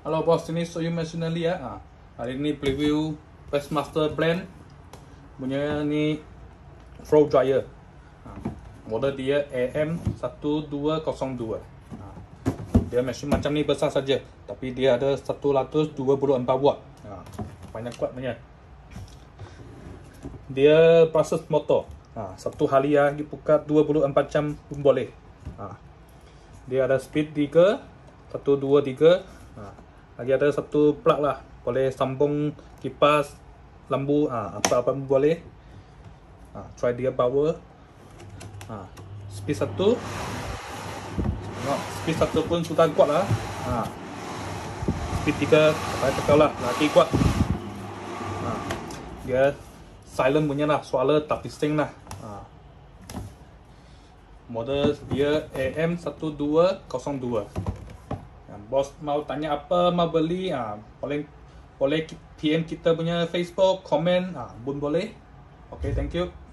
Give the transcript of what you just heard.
Halo bos, ini Soyun Machinery ya. Hari ini preview Bassmaster Blend punya ni flow dryer. Model dia AM1202. Dia mesin macam ni besar saja, tapi dia ada 124 watt. Banyak kuat punya. Dia proses motor. Satu hari ya dibuka 24 jam pun boleh. Dia ada speed 3, 1, 2, 3. Lagi ada satu plug lah, boleh sambung kipas, lampu, apa-apa pun boleh. Try dia power. Speed 1. Tengok, speed 1 pun sudah kuat lah. Speed 3, saya cakap lah, lagi kuat. Dia silent punya lah, suara tak bising lah. Model dia AM1202. Bos mau tanya apa, mau beli, boleh PM kita punya Facebook, komen, pun boleh. Okay, thank you.